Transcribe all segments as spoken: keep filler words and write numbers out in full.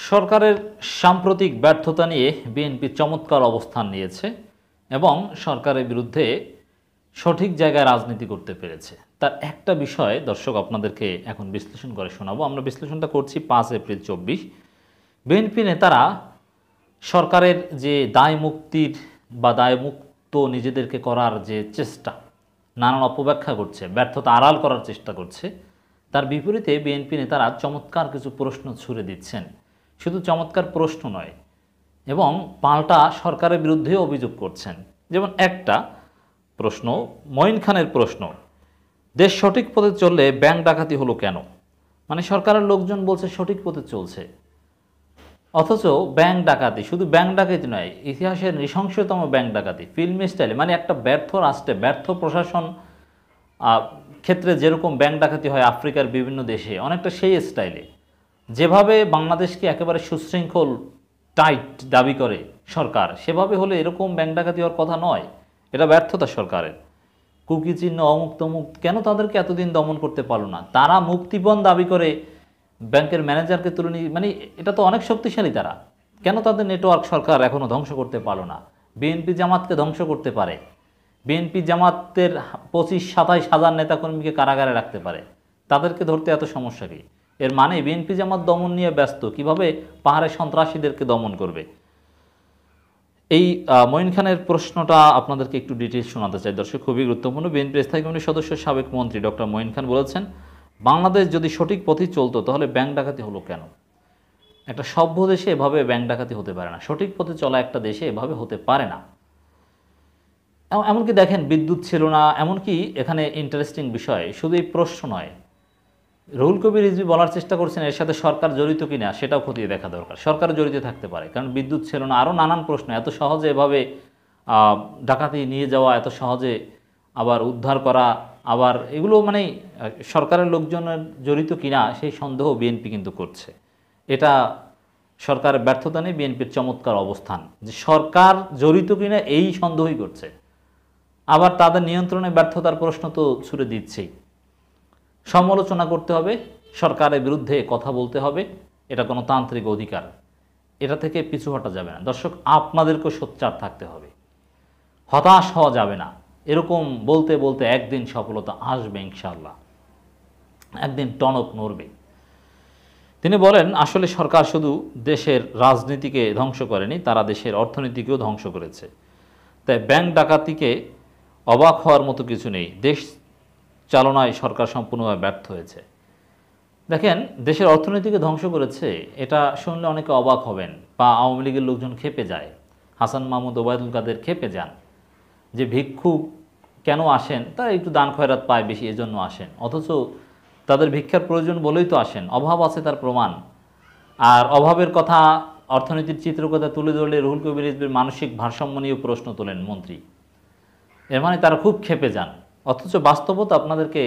সরকারের সাম্প্রতিক ব্যর্থতা নিয়ে বিএনপি চমৎকার অবস্থান নিয়েছে এবং সরকারের বিরুদ্ধে সঠিক জায়গায় রাজনীতি করতে পেরেছে। তার একটা বিষয় দর্শক আপনাদেরকে এখন বিশ্লেষণ করে শোনাবো। আমরা বিশ্লেষণটা করছি পাঁচ এপ্রিল চব্বিশ। বিএনপি নেতারা সরকারের যে দায় মুক্তির বা দায়মুক্ত নিজেদেরকে করার যে চেষ্টা, নানান অপব্যাখ্যা করছে, ব্যর্থতা আড়াল করার চেষ্টা করছে, তার বিপরীতে বিএনপি নেতারা চমৎকার কিছু প্রশ্ন ছুড়ে দিচ্ছেন। শুধু চমৎকার প্রশ্ন নয়, এবং পাল্টা সরকারের বিরুদ্ধে অভিযোগ করছেন। যেমন একটা প্রশ্ন, মঈন খানের প্রশ্ন, দেশ সঠিক পথে চললে ব্যাংক ডাকাতি হলো কেন? মানে সরকারের লোকজন বলছে সঠিক পথে চলছে, অথচ ব্যাংক ডাকাতি, শুধু ব্যাংক ডাকাতি নয়, ইতিহাসের নৃশংসতম ব্যাংক ডাকাতি, ফিল্মি স্টাইলে, মানে একটা ব্যর্থ রাষ্ট্রে ব্যর্থ প্রশাসন ক্ষেত্রে যেরকম ব্যাংক ডাকাতি হয় আফ্রিকার বিভিন্ন দেশে, অনেকটা সেই স্টাইলে, যেভাবে বাংলাদেশকে একেবারে সুশৃঙ্খল টাইট দাবি করে সরকার, সেভাবে হলে এরকম ব্যাংক ডাকাতি হওয়ার কথা নয়। এটা ব্যর্থতা সরকারের। কুকি চিহ্ন, অমুক তমুক, কেন তাদেরকে এতদিন দমন করতে পারলো না? তারা মুক্তিপণ দাবি করে ব্যাংকের ম্যানেজারকে তুলে নিয়ে, মানে এটা তো অনেক শক্তিশালী তারা, কেন তাদের নেটওয়ার্ক সরকার এখনও ধ্বংস করতে পারলো না? বিএনপি জামাতকে ধ্বংস করতে পারে, বিএনপি জামাতের পঁচিশ সাতাইশ হাজার নেতাকর্মীকে কারাগারে রাখতে পারে, তাদেরকে ধরতে এত সমস্যা কি? এর মানে বিএনপি জামাত দমন নিয়ে ব্যস্ত, কিভাবে পাহাড়ের সন্ত্রাসীদেরকে দমন করবে। এই মঈন খানের প্রশ্নটা আপনাদেরকে একটু ডিটেলস শোনাতে চাই দর্শক, খুবই গুরুত্বপূর্ণ। বিএনপি স্থায়ী কমিটির সদস্য সাবেক মন্ত্রী ডক্টর মঈন খান বলেছেন, বাংলাদেশ যদি সঠিক পথেই চলতো তাহলে ব্যাংক ডাকাতি হলো কেন? একটা সভ্য দেশে এভাবে ব্যাংক ডাকাতি হতে পারে না, সঠিক পথে চলা একটা দেশে এভাবে হতে পারে না। এমনকি দেখেন, বিদ্যুৎ ছিল না, এমনকি এখানে ইন্টারেস্টিং বিষয়, শুধু এই প্রশ্ন নয়, রুহুল কবির রিজভী বলার চেষ্টা করছেন এর সাথে সরকার জড়িত কিনা সেটাও খতিয়ে দেখা দরকার। সরকার জড়িত থাকতে পারে, কারণ বিদ্যুৎ ছিল না, আরও নানান প্রশ্ন। এত সহজে এভাবে ডাকাতি নিয়ে যাওয়া, এত সহজে আবার উদ্ধার করা, আবার এগুলো মানে সরকারের লোকজনের জড়িত কিনা সেই সন্দেহ বিএনপি কিন্তু করছে। এটা সরকারের ব্যর্থতা নেই, বিএনপির চমৎকার অবস্থান যে সরকার জড়িত কিনা এই সন্দেহই করছে। আবার তাদের নিয়ন্ত্রণে ব্যর্থতার প্রশ্ন তো ছুড়ে দিচ্ছেই। সমালোচনা করতে হবে, সরকারের বিরুদ্ধে কথা বলতে হবে, এটা কোনো তান্ত্রিক অধিকার, এটা থেকে পিছু হটা যাবে না দর্শক। আপনাদেরকেও সোচ্চার থাকতে হবে, হতাশ হওয়া যাবে না। এরকম বলতে বলতে একদিন সফলতা আসবে ইনশাআল্লাহ, একদিন টনক নড়বে। তিনি বলেন, আসলে সরকার শুধু দেশের রাজনীতিকে ধ্বংস করেনি, তারা দেশের অর্থনীতিকেও ধ্বংস করেছে। তাই ব্যাংক ডাকাতিকে অবাক হওয়ার মতো কিছু নেই, দেশ চালনায় সরকার সম্পূর্ণভাবে ব্যর্থ হয়েছে। দেখেন, দেশের অর্থনীতিকে ধ্বংস করেছে, এটা শুনলে অনেকে অবাক হবেন, বা আওয়ামী লীগের লোকজন খেপে যায়, হাসান মাহমুদ, ওবায়দুল কাদের খেপে যান যে ভিক্ষুক কেন আসেন, তারা একটু দান খয়রাত পায় বেশি, এজন্য আসেন, অথচ তাদের ভিক্ষার প্রয়োজন বলেই তো আসেন, অভাব আছে তার প্রমাণ। আর অভাবের কথা, অর্থনীতির চিত্রকথা তুলে ধরলে রুহুল কবির রিজভীর মানসিক ভারসাম্য নিয়ে প্রশ্ন তোলেন মন্ত্রী। এর মানে তারা খুব খেপে যান। অথচ বাস্তবতা আপনাদেরকে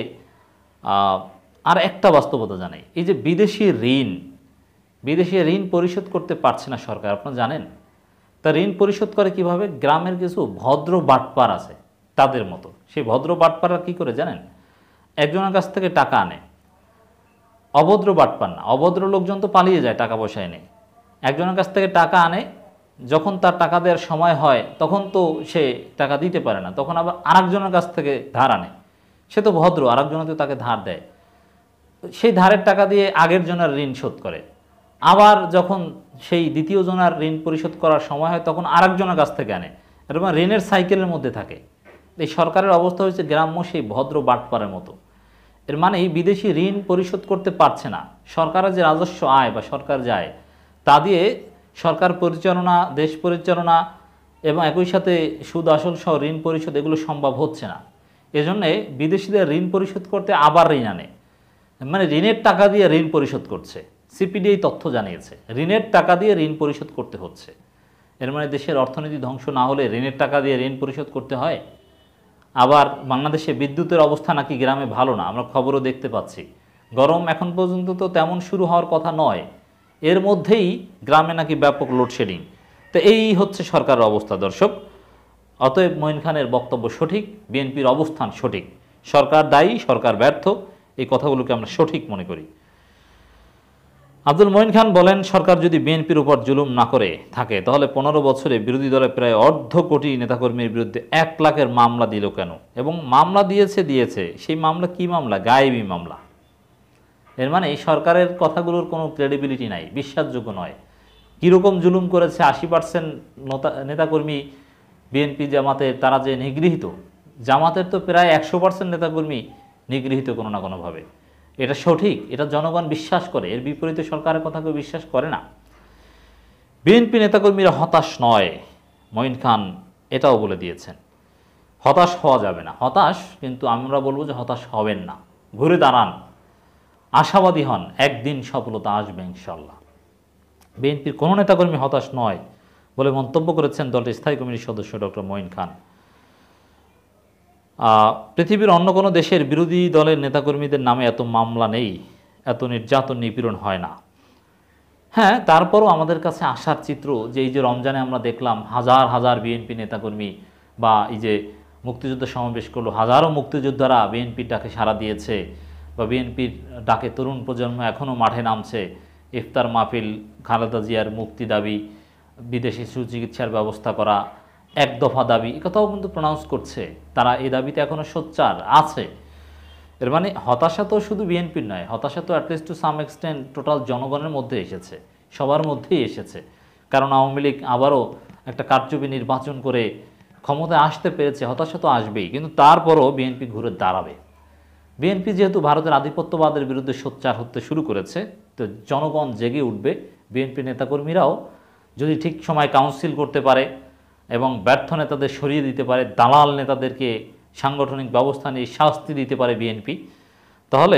আর একটা বাস্তবতা জানাই, এই যে বিদেশি ঋণ, বিদেশি ঋণ পরিশোধ করতে পারছে না সরকার, আপনারা জানেন। তা ঋণ পরিশোধ করে কিভাবে? গ্রামের কিছু ভদ্র বাটপার আছে তাদের মতো। সেই ভদ্র বাটপাররা কী করে জানেন? একজনের কাছ থেকে টাকা আনে, অভদ্র বাটপার না, অভদ্র লোকজন তো পালিয়ে যায় টাকা পয়সা এনে। একজনের কাছ থেকে টাকা আনে, যখন তার টাকা দেওয়ার সময় হয় তখন তো সে টাকা দিতে পারে না, তখন আবার আরেকজনের কাছ থেকে ধার আনে। সে তো ভদ্র, আরেকজনে তো তাকে ধার দেয়, সেই ধারের টাকা দিয়ে আগের জনের ঋণ শোধ করে। আবার যখন সেই দ্বিতীয় জনের ঋণ পরিশোধ করার সময় হয় তখন আরেকজনের কাছ থেকে আনে, এরকম ঋণের সাইকেলের মধ্যে থাকে। এই সরকারের অবস্থা হয়েছে গ্রাম্য সেই ভদ্র বাটপারের মতো। এর মানে বিদেশি ঋণ পরিশোধ করতে পারছে না, সরকারের যে রাজস্ব আয় বা সরকার যায় তা দিয়ে সরকার পরিচালনা, দেশ পরিচালনা এবং একই সাথে সুদ আসল সহ ঋণ পরিশোধ এগুলো সম্ভব হচ্ছে না। এজন্যে বিদেশিদের ঋণ পরিশোধ করতে আবার ঋণ আনে, মানে ঋণের টাকা দিয়ে ঋণ পরিশোধ করছে। সিপিডি এই তথ্য জানিয়েছে, ঋণের টাকা দিয়ে ঋণ পরিশোধ করতে হচ্ছে। এর মানে দেশের অর্থনীতি ধ্বংস না হলে ঋণের টাকা দিয়ে ঋণ পরিশোধ করতে হয়। আবার বাংলাদেশে বিদ্যুতের অবস্থা নাকি গ্রামে ভালো না, আমরা খবরও দেখতে পাচ্ছি। গরম এখন পর্যন্ত তো তেমন শুরু হওয়ার কথা নয়, এর মধ্যেই গ্রামে নাকি ব্যাপক লোডশেডিং। তো এই হচ্ছে সরকারের অবস্থা দর্শক। অতএব মঈন খানের বক্তব্য সঠিক, বিএনপির অবস্থান সঠিক, সরকার দায়ী, সরকার ব্যর্থ, এই কথাগুলোকে আমরা সঠিক মনে করি। আব্দুল মঈন খান বলেন, সরকার যদি বিএনপির উপর জুলুম না করে থাকে তাহলে পনেরো বছরে বিরোধী দলের প্রায় অর্ধ কোটি নেতাকর্মীর বিরুদ্ধে এক লাখের মামলা দিল কেন? এবং মামলা দিয়েছে দিয়েছে সেই মামলা কি মামলা? গায়েবী মামলা। এর মানে এই সরকারের কথাগুলোর কোনো ক্রেডিবিলিটি নাই, বিশ্বাসযোগ্য নয়। কীরকম জুলুম করেছে? আশি পার্সেন্ট নেতাকর্মী বিএনপি জামাতের তারা যে নিগৃহীত, জামাতের তো প্রায় একশো পার্সেন্ট নেতাকর্মী নিগৃহীত কোনো না কোনোভাবে। এটা সঠিক, এটা জনগণ বিশ্বাস করে, এর বিপরীতে সরকারের কথা কেউ বিশ্বাস করে না। বিএনপি নেতাকর্মীরা হতাশ নয়, মঈন খান এটাও বলে দিয়েছেন। হতাশ হওয়া যাবে না, হতাশ কিন্তু আমরা বলবো যে হতাশ হবেন না, ঘুরে দাঁড়ান, আশাবাদী হন, একদিন সফলতা আসবে ইনশাল্লাহ। বিএনপির কোনো নেতাকর্মী হতাশ নয় বলে মন্তব্য করেছেন দলটির স্থায়ী কমিটির সদস্য ডক্টর মঈন খান। পৃথিবীর অন্য কোনো দেশের বিরোধী দলের নেতাকর্মীদের নামে এত মামলা নেই, এত নির্যাতন নিপীড়ন হয় না। হ্যাঁ, তারপরও আমাদের কাছে আসার চিত্র যে এই যে রমজানে আমরা দেখলাম হাজার হাজার বিএনপি নেতাকর্মী, বা এই যে মুক্তিযুদ্ধ সমাবেশ করলো, হাজারো মুক্তিযোদ্ধারা বিএনপির ডাকে সাড়া দিয়েছে, বা বিএনপির ডাকে তরুণ প্রজন্ম এখনও মাঠে নামছে, ইফতার মাহফিল, খালেদা জিয়ার মুক্তি দাবি, বিদেশি সুচিকিৎসার ব্যবস্থা করা, এক দফা দাবি, এ কথাও কিন্তু প্রনাউন্স করছে। তারা এই দাবিতে এখনও সোচ্চার আছে। এর মানে হতাশা তো শুধু বিএনপির নয়, হতাশা তো at least to some extent total জনগণের মধ্যে এসেছে, সবার মধ্যেই এসেছে। কারণ আওয়ামী লীগ আবারও একটা কারচুপি নির্বাচন করে ক্ষমতায় আসতে পেরেছে, হতাশা তো আসবেই, কিন্তু তারপরও বিএনপি ঘুরে দাঁড়াবে। বিএনপি যেহেতু ভারতের আধিপত্যবাদের বিরুদ্ধে সোচ্চার হতে শুরু করেছে, তো জনগণ জেগে উঠবে। বিএনপি নেতাকর্মীরাও যদি ঠিক সময় কাউন্সিল করতে পারে এবং ব্যর্থ নেতাদের সরিয়ে দিতে পারে, দালাল নেতাদেরকে সাংগঠনিক ব্যবস্থা নিয়ে শাস্তি দিতে পারে বিএনপি, তাহলে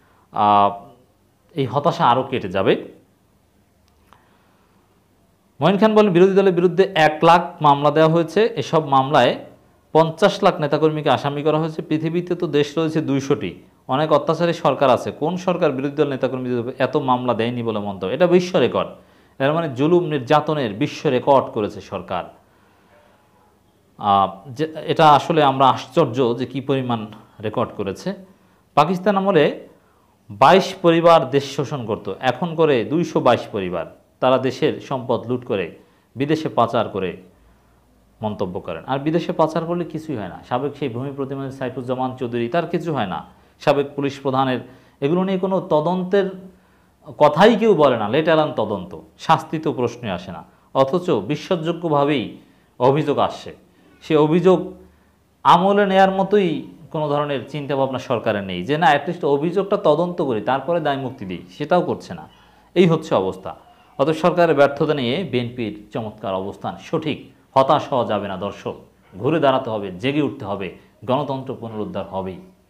এই হতাশা আরও কেটে যাবে। মঈন খান বলেন, বিরোধী দলের বিরুদ্ধে এক লাখ মামলা দেওয়া হয়েছে, এসব মামলায় পঞ্চাশ লাখ নেতাকর্মীকে আসামি করা হয়েছে। পৃথিবীতে তো দেশ রয়েছে দুইশোটি, অনেক অত্যাচারী সরকার আছে, কোন সরকার বিরোধী দল নেতাকর্মীদের এত মামলা দেয়নি বলে মন্তব্য। এটা বিশ্ব রেকর্ড। এর মানে জুলুম নির্যাতনের বিশ্ব রেকর্ড করেছে সরকার। যে এটা আসলে আমরা আশ্চর্য যে কি পরিমাণ রেকর্ড করেছে। পাকিস্তান আমলে বাইশ পরিবার দেশ শোষণ করত, এখন করে দুইশো বাইশ পরিবার। তারা দেশের সম্পদ লুট করে বিদেশে পাচার করে মন্তব্য করেন। আর বিদেশে পাচার করলে কিছুই হয় না। সাবেক সেই ভূমি প্রতিমন্ত্রী সাইফুজ্জামান চৌধুরী, তার কিছু হয় না। সাবেক পুলিশ প্রধানের, এগুলো নিয়ে কোনো তদন্তের কথাই কেউ বলে না, লেট অ্যালান তদন্ত, শাস্তি তো প্রশ্নে আসে না। অথচ বিশ্বাসযোগ্যভাবেই অভিযোগ আসছে। সে অভিযোগ আমলে নেয়ার মতোই কোনো ধরনের চিন্তাভাবনা সরকারের নেই, যে না অ্যাটলিস্ট অভিযোগটা তদন্ত করি তারপরে দায় মুক্তি দিই, সেটাও করছে না। এই হচ্ছে অবস্থা। অথচ সরকারের ব্যর্থতা নিয়ে বিএনপির চমৎকার অবস্থান সঠিক। হতাশ হওয়া যাবে না দর্শক, ঘুরে দাঁড়াতে হবে, জেগে উঠতে হবে, গণতন্ত্র পুনরুদ্ধার হবেই।